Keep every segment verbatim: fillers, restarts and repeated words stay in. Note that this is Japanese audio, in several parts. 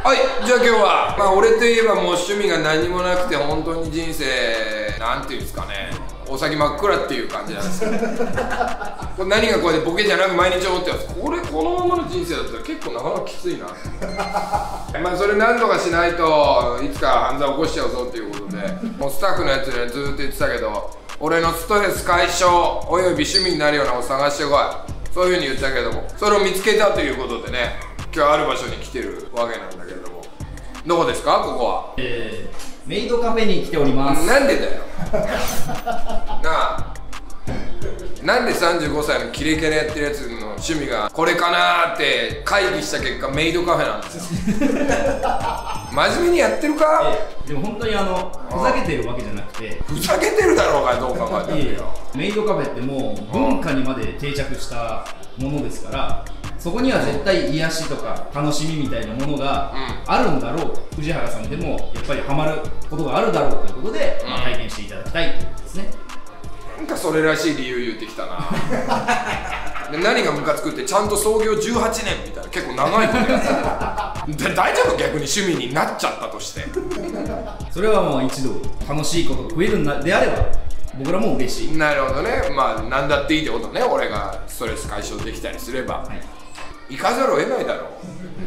はい、じゃあ今日は、まあ俺といえばもう趣味が何もなくて本当に人生、なんていうんですかね、お先真っ暗っていう感じなんですけどこれ何がこれでボケじゃなく毎日思ってます。これこのままの人生だったら結構なかなかきついなまあそれ何とかしないといつか犯罪起こしちゃうぞっていうことでもうスタッフのやつにはずーっと言ってたけど、俺のストレス解消および趣味になるようなのを探してこい、そういうふうに言ったけども、それを見つけたということでね、今日ある場所に来てるわけなんだけども、どこですかここは？ えー、メイドカフェに来ております。 なんでだよなあ、なんでさんじゅうごさいのキレキャラやってるやつの趣味がこれかなーって会議した結果メイドカフェなんですよ真面目にやってるか？ えー、でも本当にあのふざけてるわけじゃなくて、 ふざけてるだろうがどう考えてもよ。 メイドカフェってもう文化にまで定着したものですから、そこには絶対癒しとか楽しみみたいなものがあるんだろうと、うん、藤原さんでもやっぱりハマることがあるだろうということで、うん、まあ、体験していただきたいということですね。なんかそれらしい理由言ってきたなで何がムカつくってちゃんと創業じゅうはちねんみたいな結構長いことやってる大丈夫？逆に趣味になっちゃったとしてそれはもう一度楽しいことが増えるのであれば僕らも嬉しい。 なるほどね。まあ何だっていいってことね。俺がストレス解消できたりすれば、はい、行かざるを得ないだろう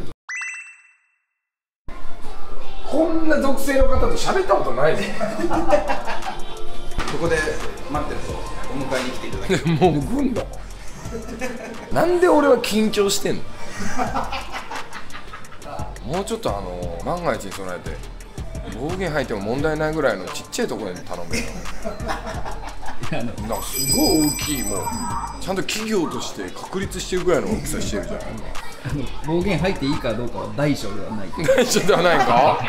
こんな属性の方と喋ったことないねここで待ってるとお迎えに来ていただきますもう来んのなんで俺は緊張してんのもうちょっとあの万が一に備えて暴言吐いても問題ないぐらいのちっちゃいところに頼めよなんかすごい大きい、もうちゃんと企業として確立してるぐらいの大きさしてるじゃないあの暴言吐いていいかどうかは大小ではない大小ではないか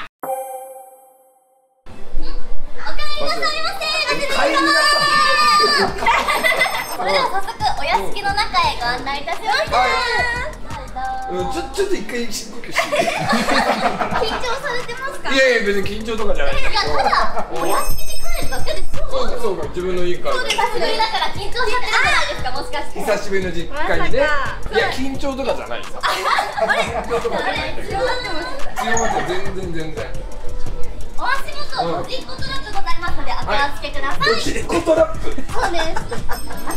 おかえりなさいませ。それでは早速お屋敷の中へご案内いたします。 うん、ちょちょっと一回深呼吸して緊張されてますか？ いやいや別に緊張とかじゃないんだけど、 ただお屋敷に帰るだけですよ。 そうかそうか、自分の家からそうです。久しぶりだから緊張しちゃってるじゃないですか、もしかして。 久しぶりの実家にね。いや緊張とかじゃないさ。 あれ緊張とかじゃないんだけど、 強まってます。 強まって全然全然お足元、ドジっ子トラップございますのでお気をつけください。 ドジっ子トラップ、 そうです。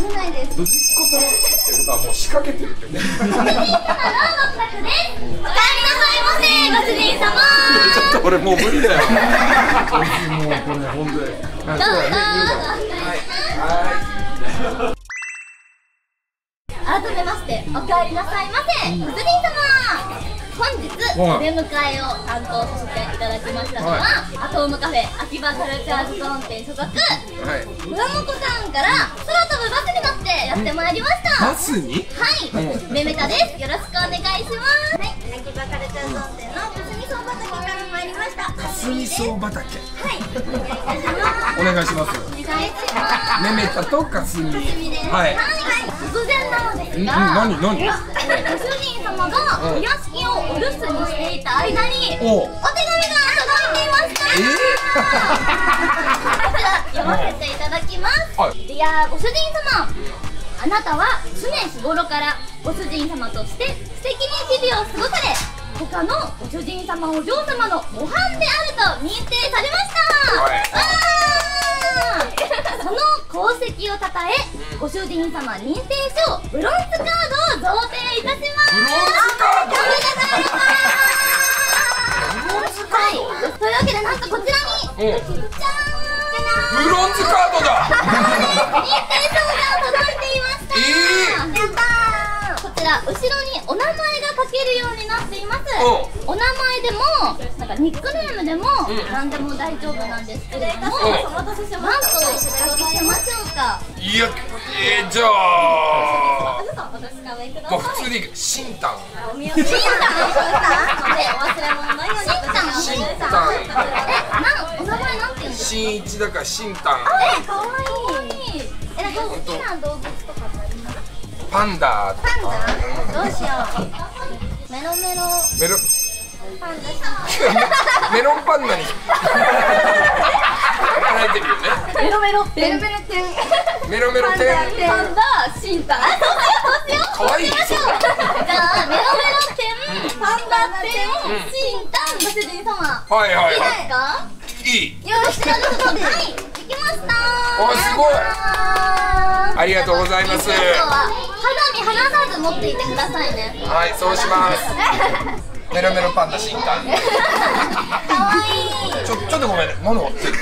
危ないです。 ドジっ子トラップってことはもう仕掛けてるってねご主人様のお宅です。おかえりなさいませ、ご主人様。 ちょっと俺もう無理だよもうこれ本当にどうぞどうぞ。 はい改めましておかえりなさいませ、ご主人様。本日お出迎えを担当させていただきましたのは、アトムカフェ秋葉カルチャーズゾーン店所属、ふわもこさんから空飛ぶバスに乗ってやってまいりました。 バスに？ はい、めめたです。よろしくお願いします。はい、秋葉カルチャーゾーン店のかすみ草畑から参りました。 かすみ草畑。 はい、お願いいたします。 お願いします。 お願いします。 めめたとかすみ。 はい。突然なのですが、 何何？ ご主人様がお屋敷をお留守にしていた間にお手紙が届いていました。えー、読ませていただきます。はい、いやご主人様、あなたは常日頃からご主人様として素敵に日々を過ごされ、他のご主人様お嬢様の模範であると認定されました。はい、その功績をたたえ、ご主人様認定書ブロンズカードを贈呈いたします。 ブロンズカード？ おめでとうございます。ブロンズカード？はい、というわけでなんとこちらに、じゃーん、 ブロンズカードだ認定書が届いていました。えー、やったー。こちら後ろにお名前が書けるようになっています。お名前でもなんかニックネームでも何でも大丈夫なんですけれども、なんとお書きしましょうか。 いや、えー、じゃあもう普通にシンタン。 お見送りシンタン、シンタンでお忘れ物ないように。シンタン、シンタン。え、お名前なんて言うんですか？ 新一だからシンタン。 え、かわいい。え、なんか好きな動物とかってありますか？ パンダ。 パンダ？どうしよう。メロメロ。 メロ。 パンダさん。 メロンパンダに。働いてるよね。 メロメロ。メロメロ店。 メロメロ店。 パンダ、シンタン。あ、そうしよう、そうしよ。 かわいい。 じゃあメロメロ店、パンダ店、シンタンご主人様。 はいはいいいですか？ いい。 よろしくお願いします。はい、できました。 お、すごい。ありがとうございます。 今日は肌身離さず持っていてくださいね。 はい、そうします。メロメロパンダシンタン。 かわいい。 ちょ、ちょっとごめんね、物持ってる。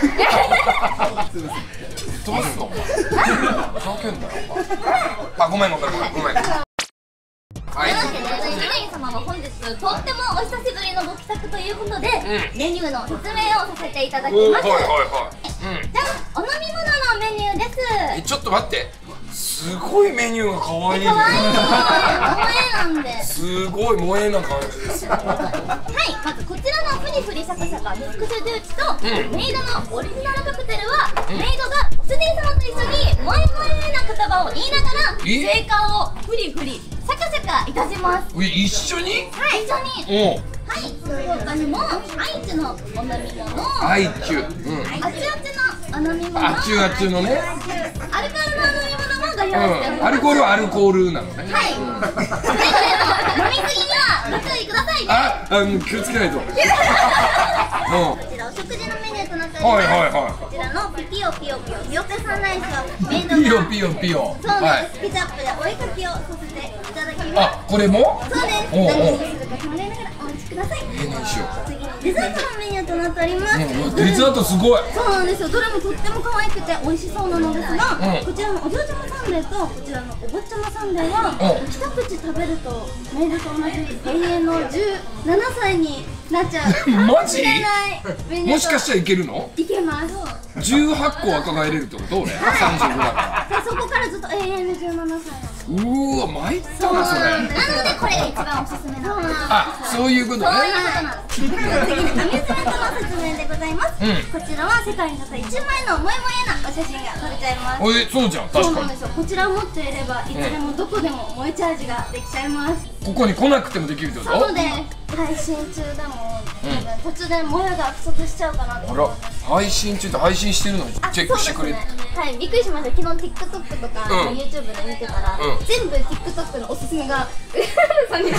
どうすんの？ふざけんなよ。あ、ごめんごめんごめんごめん。はい。 というわけで、主人様は本日とってもお久しぶりのご帰宅ということで、 んメニューの説明をさせていただきおー、 ます。 はいはいはい。 じゃあ、お飲み物のメニューです。 うん。ちょっと待って。すごいメニューが可愛い。 かわいい。萌えなんで。 すごい萌えな感じですよ。 はい、まずこちらのフリフリシャカシャカミックスジューチと、 んメイドのオリジナルカクテルは、メイドがご主人様と一緒に萌え萌えな言葉を言いながら、 えシェイカーをフリフリシャカシャカいたします。 え、一緒に？ はい、一緒に。 おう。 はい、その他にも愛知のお飲み物、 アイキュ。うん。 あちあちのお飲み物、 あちゅあちゅのね。 アルコールのお飲み物もご用意しておりうん。 ます。 アルコールはアルコールなのね。 はい。くれぐれも飲みすぎにはご注意くださいね。 あ、あ、もう気をつけないと。うん。 こちらお食事のメニューとなっております。 はいはいはい。 こちらのピピオピオピオひよこサンライスをメイドがピヨピヨピヨ。 そうはいです。ケチャップでお絵かきをさせていただきます。 あ、これも？ そうです。 おうおう何にするか考えながらお待ちください。 え、何しよう。 次にデザートのメニューとなっております。 うん、デザートすごい。 そうなんですよ。どれもとっても可愛くて美味しそうなのですが、 うんこちらのお嬢ちゃまサンデーとこちらのお坊ちゃまサンデーは、 うん一口食べるとメイドと同じ永遠のじゅうななさいになっちゃうマジ知らないメニューともしかしたらいけるの？ いけます。 じゅうはっこ若返れるってこと俺？さんじゅうごだかでそこからずっと永遠のじゅうななさいなの。 ら。うーわ、参ったなそれ。 なのでこれが一番おすすめなの。 あ、そういうことね。 そういうことなんです。次にアミューズメントの説明でございます。 うんこちらは世界にたったいちまいの萌え萌えなお写真が撮れちゃいます。 おい、そうじゃん、確かに。 そうなんですよ。こちらを持っていればいつでもどこでも萌えチャージができちゃいます。 ここに来なくてもできるってこと？ なので配信中でも、多分突然萌えが不足しちゃうかなとあら思って。、 配信中って配信してるのにあチェックしてくれて。 そうですね。はい、びっくりしました。昨日 TikTok とか、 うん YouTube で見てたら、 うん全部 TikTok のおすすめがさんにんいろいろ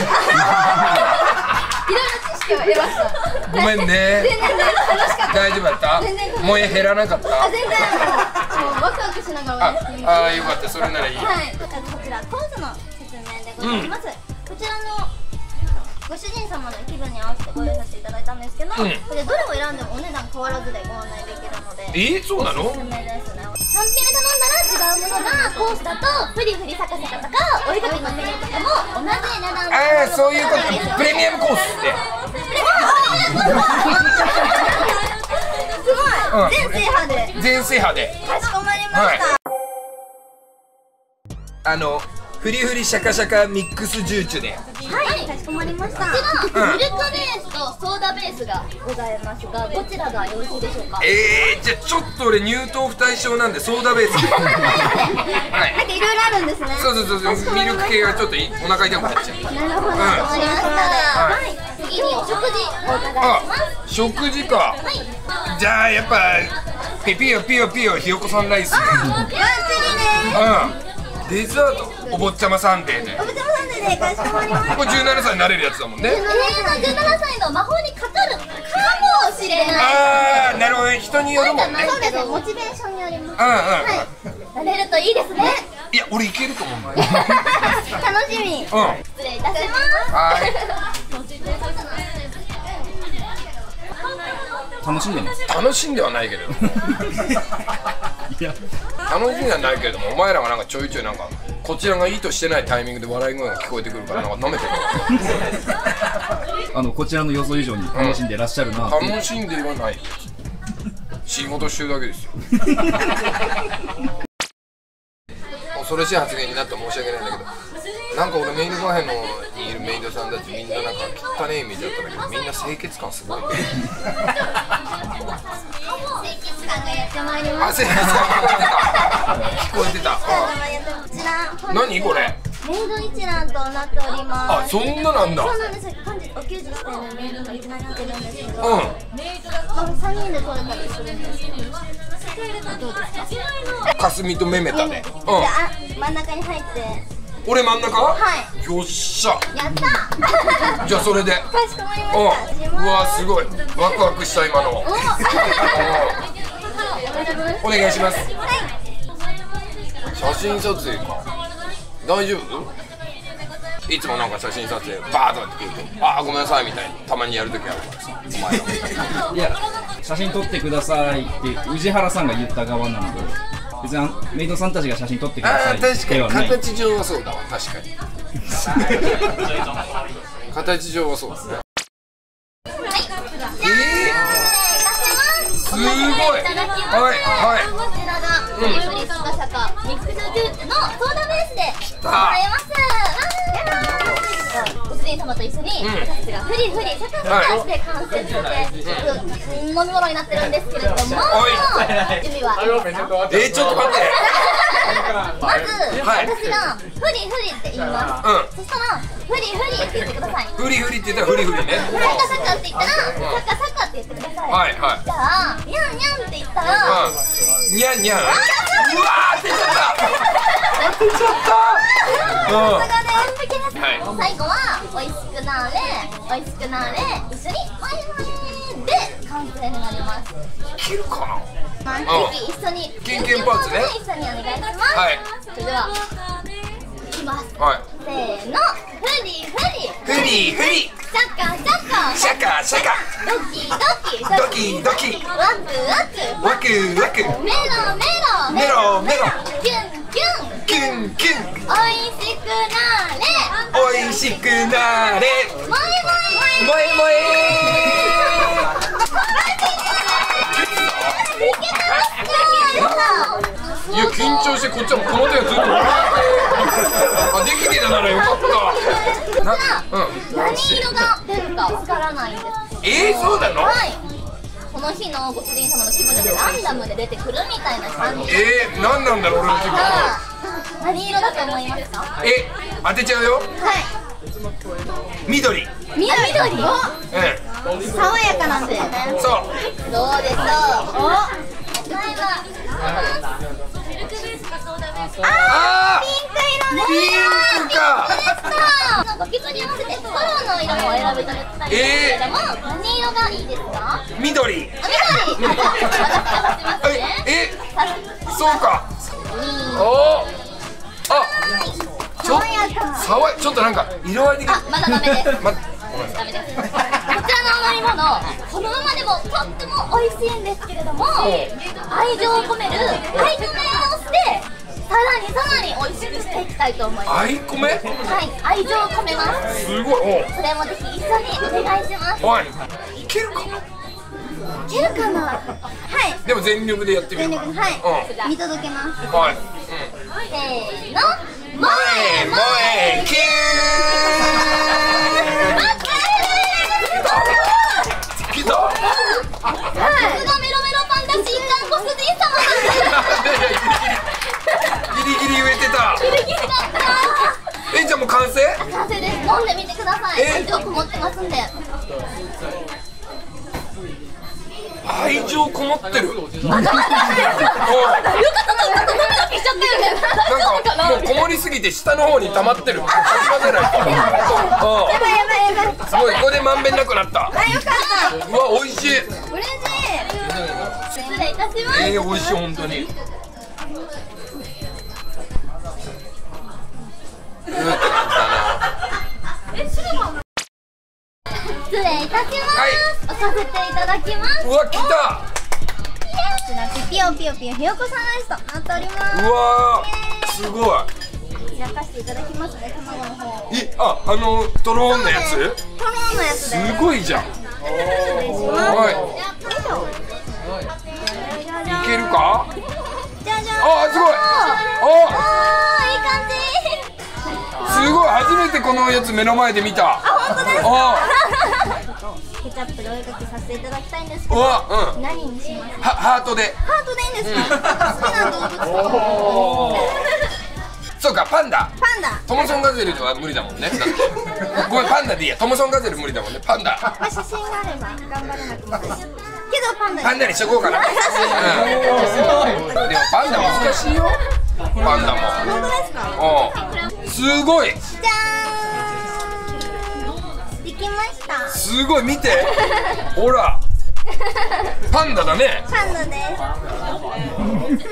知識を得ました。 ごめんね。 全然楽しかった。 大丈夫だった？ 全然萌え減らなかった？ あ、全然もうもうワクワクしながらあおやすみ、 あー、よかった、それならいいよ。 はい、こちらコースの説明でございます。こちらのご主人様の気分に合わせてご用意させていただいたんですけど、これどれを選んでもお値段変わらずでご案内できるので。 えー、そうなの？ おすすめですね。単品で頼んだら違うものがコースだとフリフリサカサカとかお絵かきのメニューとかも同じ値段でああ、そういうこと。プレミアムコースって。 すごい、全制覇で全制覇で。 かしこまりました。 あの、フリフリシャカシャカミックスジューチュで。 はい、かしこまりました。こちら、ミルクベースとソーダベースがございますが、どちらがよろしいでしょうか。 えー、じゃあちょっと俺乳糖不対症なんでソーダベースで。はい。 なんかいろいろあるんですね。 そうそうそうそう、ミルク系がちょっといお腹痛くなっちゃう。 なるほど、わかりました。はい、次にお食事お伺いしあま、 食事か。 はい。 じゃあやっぱピピヨピヨピヨひよこさんライス。 バッチリね。 うん。デザートお坊ちゃまサンデーで。 おぶちゃまさんでね、かしこまりました。 これじゅうななさいになれるやつだもんね。 永遠のじゅうななさいの魔法にかかるかもしれない。 ああ、なるほどね。人によるもんね。 そうですね、モチベーションによります。 うんうん。 はい、なれるといいですね。 いや、俺いけると思うんだよ。 楽しみ。 うん。 失礼いたします。 はい。 楽しんでます。 楽しんではないけれども。 いや、 楽しんではないけれども、お前らがなんかちょいちょいなんかこちらが意図してないタイミングで笑い声が聞こえてくるからなんか舐めてる。 あのこちらの予想以上に楽しんでらっしゃるなっていう。 楽しんではない。仕事してるだけですよ。恐ろしい発言になって申し訳ないんだけど、なんか俺メイドカフェのにいるメイドさんたちみんななんか汚ねえイメージだったんだけど、みんな清潔感すごいね。 清潔感がやってまいりまあ、 す。 清潔感聞こえてた。 こちら何これ？ メイド一覧となっております。 あ、そんななんだ。 そうなんですよ。本日お給仕してるメイドが一覧になってるんですけど、 うん。 まあさんにんで取れたりするんですけど、どうですか？ かすみとめめたで。 じゃあ真ん中に入って。 うん。 俺真ん中。 はいよっしゃ。 やったじゃあそれで。 かしこまりました。 うわすごいワクワクした今の。 おお願いします。 はい写真撮影か。大丈夫？いつもなんか写真撮影バーとかって聞いて、ああごめんなさいみたいにたまにやるときあるからさ、お前ら。 いや、写真撮ってくださいって宇治原さんが言った側なので、別にメイドさんたちが写真撮ってくださいああ確かにではない。 形上はそうだわ、確かに。形上はそうだね。すごい。 いただきます。 はいはいこちらがフリフリスカシャカミックスジュースのソーダベースでございます。ご主人様と一緒に私たちがフリフリシャカシャカして完成して飲み物になってるんですけれども、準備はいいですか？ えー、ちょっと待って。 まず私がフリフリって言います。 うんそしたらフリフリって言ってください。 フリフリって言ったらフリフリね。 サカサカって言ったらサカサカって言ってください。 はいはい。 じゃあニャンニャンって言ったらうん。にゃんにゃん。うわー出ちゃった。出ちゃった。うん。 さすがで完璧です。 はい最後は美味しくなーれ美味しくなーれ一緒にワイワイで完成になります。 いけるかな。 ぜひ一緒にキンキンパーツね一緒にお願いします。 はいそれではいきます。 はい。 せーのフリフリフリフリ。 シャカシャカシャカシャカ。 ドキドキドキドキ。 ワクワクワクワク。 メロメロメロメロ。 キュンキュンキュンキュン。 おいしくなーれおいしくなれ。 もいもいもえもえ。いや緊張してこっちはもうこの手がずっと笑ってあできてたならよかったな。うん何色が出るかわからないんです。 えー、そうなの。 はいこの日のご主人様の気分でランダムで出てくるみたいな感じでえー、何なんだろう俺の気分。 何色だと思いますか？はえ当てちゃうよ。緑。 いみ緑う爽やかなんだよね。 んそうどうでしょう。お答えはあーピンク色です。 ピンクか。 なんか気分に合わせてカラーの色を選べたりするんですけれども、何色がいいですか？ 緑。 あ、緑。私が出しますね。 ええさそうか。おおあちょ爽やか。 爽やちょっとなんか色合い的にあ、まだダメです。 まダメです。こちらの飲み物、このままでもとっても美味しいんですけれども、愛情を込める愛のメをしてさらにさらに美味しくしていきたいと思います。 あいこめはい、愛情を込めます。 すごい。 それもぜひ一緒にお願いします。 おおいいけるか。 いけるかな。はいでも全力でやってみる。 全力で、はい、 うん見届けます。 はい。 せーの、 もえもえキュー。来た。 さすがメロメロパンダ新刊ご主人様なんでギリギリ言えてた。 ギリギリだったえじゃあもう完成？ 完成です。飲んでみてください。 え愛情こもってますんで。 愛情こもってる。 よかったな、よかったな、ドキドキしちゃったよね。大丈夫かな。 なんかもうこもりすぎて下の方に溜まってる。かき混ぜないと。 やばいやばいやばい。 すごいこれでまんべんなくなった。 あ、よかった。 うわ美味しい。 嬉しい。失礼いたします。 えー、美味しい本当に。うーって感じだな。 失礼いたします。 はい置かせていただきます。 うわ来た。 こちらピヨピヨピヨひよこさんアイスとなっております。 うわーすごい。 焼かせていただきますね、卵の方。 えああのトローンのやつ。 トローンのやつです。 すごいじゃん。 失礼します。 はいよいしょ。 いけるか。 じゃじゃん。 あすごい。 ああー、いい感じ。 すごい初めてこのやつ目の前で見た。 あ、本当ですあか。ケチャップでお絵かきさせていただきたいんですけど、 うわうん何にしますか。 はハートで。 ハートでいいんですか。好きな動物とそうかパンダ。 パンダ。 トモソンガゼルでは無理だもんね。だってごめんパンダでいいや。トモソンガゼル無理だもんね。パンダ。 まあ、写真があれば頑張れなくもないけどパンダにパンダにしとこうかな。うん、でもパンダ難しいよ。パンダも。 本当ですか。 うん。すすごい。 じゃーん、できました。 すごい、見てほらパンダだね。 パンダです。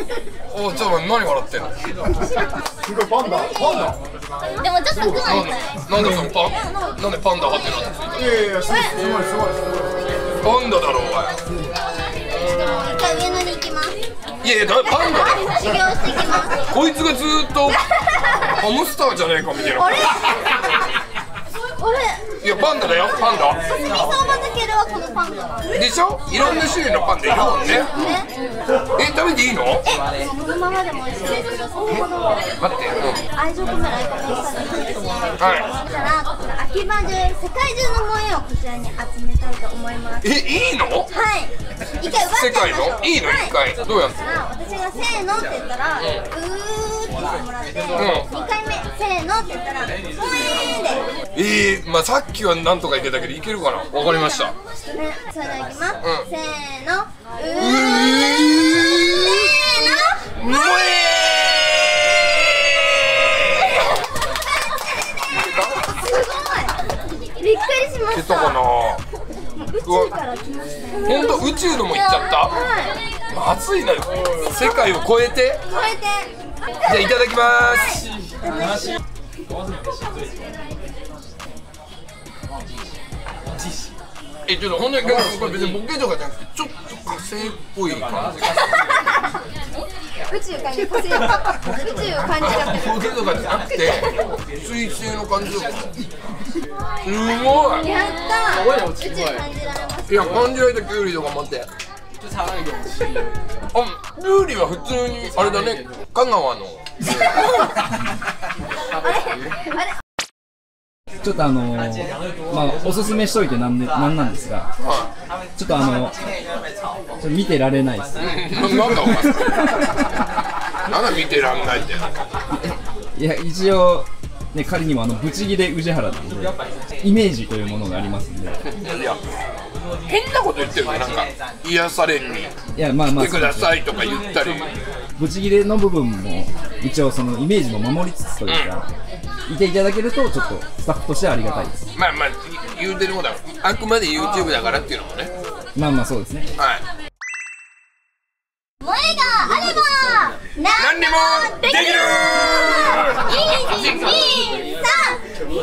お、ちょっと何笑ってんの。 すごいパンダ、パンダ。 でもちょっとくない。 なんでそのパン、なんでパンダはってなってついた。 いやいや、すごいすごいすごい。 パンダだろお前。 一回上野に行きます。 いやいや、パンダだろ。 修行してきます。 こいつがずーっとハムスターじゃねえかみたいな。 あれあれ、 いや、パンダだよ、パンダ。 刺身相場漬けるはこのパンダなんででしょ、いろんな種類のパンダいるもんね。 ね。 え、食べていいの。 このままでも美味しいですけど、先ほど待って、うん、 愛情込める愛込めしたのにですね。 はい。 だからこちら秋葉中、世界中の萌えをこちらに集めたいと思います。 え、いいの。 はい。一回奪っちゃいましょう。 世界のいいの、一回どうやんの。 私がせーのって言ったら、うーって言ってもらって、にかいめせーのって言ったら、萌えーで。 えー、まあさっきはなんとかいけたけどいけるかな。わかりました。 ね、それではいきます。 うんせーの、うーうーせーの、 萌えすごい。びっくりしました。 ー。いけたかな。 宇宙から来ましたよ。 本当、宇宙のも行っちゃった。 はい。 まずいな、世界を超えて。 超えて。 じゃあいただきます。え、ちょっと本当にこれ別にボケとかじゃなくてちょっと火星っぽい感じ。 宇宙感じ、宇宙を感じちゃってる。 ボケとかじゃなくて水星の感じとか。すごい。 やったー。宇宙感じられます。 いや、感じられたキュウリとか待って。あ、キュウリは普通にあれだね、香川の。 あれあれ。 ちょっとあのー、まあおすすめしといてなんでなんなんですが、ちょっとあのちょっと見てられないです。 なんだお前。なんだ見てらんないって。 いや、一応ね、仮にもあのブチギレ宇治原っていうイメージというものがありますんで。 いや、変なこと言ってるの、なんか癒されに。 いや、まあまあ来てくださいとか言ったり。 ブチギレの部分も一応そのイメージも守りつつというか、いていただけるとちょっとスタッフとしてはありがたいです。 まあまあ言うてることはあくまで YouTube だからっていうのもね。 まあまあそうですね。 はい。 萌えがあれば何でもできる。 いち、に、さん、萌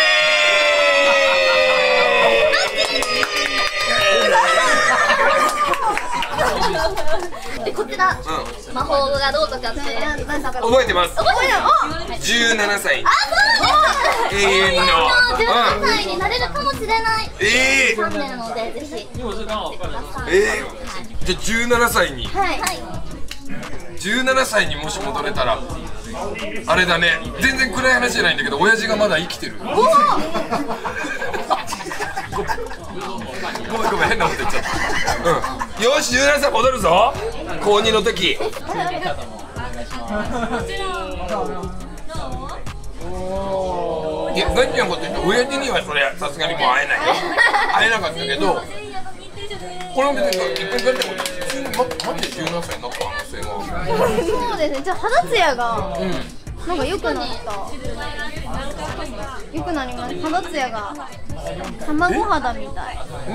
え。でこちら、うん、魔法がどうとかって覚えてます。 覚えてる。じゅうななさい。 あ、そうです。 永遠のじゅうななさいになれるかもしれない。 ええー。 さんねんなのでぜひ。 ええー。じゃあじゅうななさいに。 はい。 じゅうななさいにもし戻れたらあれだね。全然暗い話じゃないんだけど、親父がまだ生きてる。おお。ごめんごめん、変なこと言っちゃった。うん。よし、じゅうななさい戻るぞ。高にの時。いや、ガチなこと言って、親父にはそれさすがにもう会えないよ。会えなかったけど、これも別に結婚ガチなこと言って、普通に待ってじゅうななさいになった可能性が。 そうですね。じゃあ肌ツヤが、うん、なんか良くなった。良くなります。肌ツヤが卵肌みたい。うん。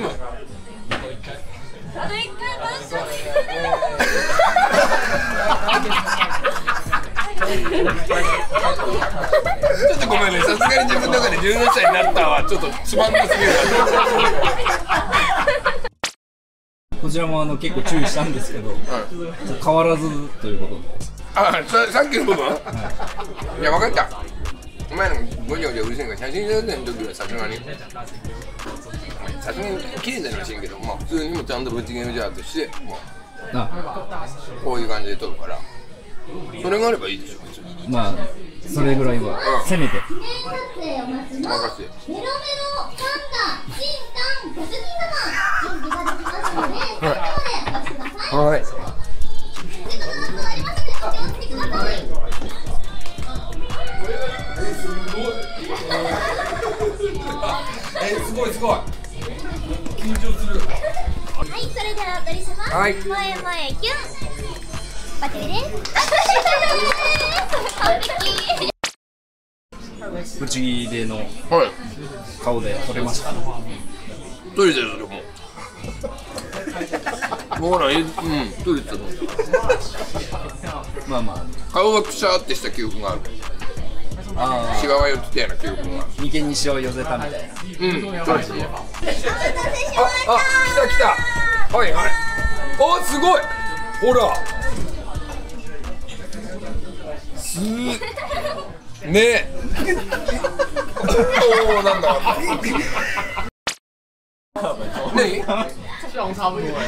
ちょっとごめんね、さすがに自分の中でじゅうななさいになったはちょっとつまんなすぎる。 こちらもあの結構注意したんですけど、うん、変わらずということで。 あ、さ、さっきの部分、はい、いや、分かった。お前のごちゃごちゃうるせえから写真撮影の時はさすがにさすがに綺麗になりませんけど、まあ普通にもちゃんとぶちゲームジャーとして、まあ、こういう感じで撮るから、それがあればいいでしょ。 まあそれぐらいは、うん、せめて。 記念撮影を待つのメロメロパンダ新刊ご主人様、準備ができますので、最後までお待ちください。はい。セットとなっておりますのでお手をつけください。 え、すごいすごい。緊張する。 はい、それではお撮りします。はい。前前キュン。バッチリです。完璧。 ブチギレのはい顔で撮れました。 撮れてるそれもほら、うん、撮れてる。 まあまあ顔がくしゃーってした記憶がある。 あシワが寄ってたような記憶が。 眉間にしわを寄せたみたいな。 うん、そうですね。あ、あ、来た来た。はいはい。あ、すごい。ほら。すー。ね。おお、なんだ。何？え？終わ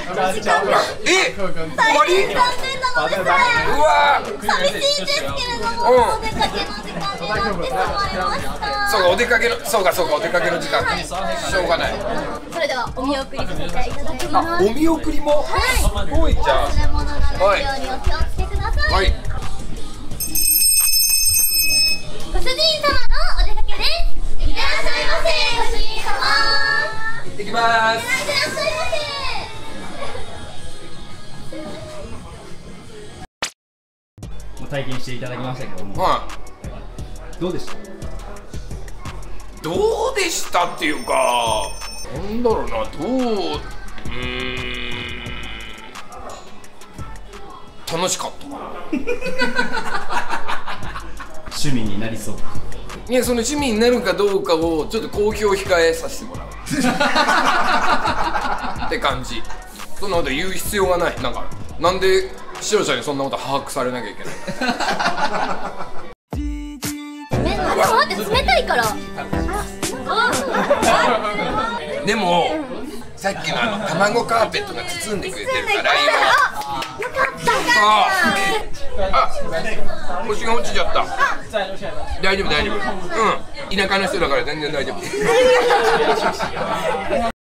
り？うわー。 寂しいですけれども、お出かけの時間になってしまいました。 そうか、お出かけの、そうかそうか、お出かけの時間。しょうがない。 それではお見送りさせていただきます。 お見送りも？ はい。 すごいじゃん。 忘れ物がないようにお気をつけください。 はい。 ご主人様のお出かけです。いらっしゃいませ、ご主人様。 行ってきまーす。 いらっしゃいませ。 体験していただきましたけども、 はい。 どうでした？ どうでしたっていうか、なんだろうな、どう、うーん、楽しかったかな。 趣味になりそう。 いや、その趣味になるかどうかをちょっと公表控えさせてもらうって感じ。そんなこと言う必要がない。なんかなんで視聴者にそんなこと把握されなきゃいけない麺の待って冷たいから。 でもさっきのあの卵カーペットが包んでくれてるから今よかった。 あ、腰が落ちちゃった。大丈夫大丈夫。うん、田舎の人だから全然大丈夫。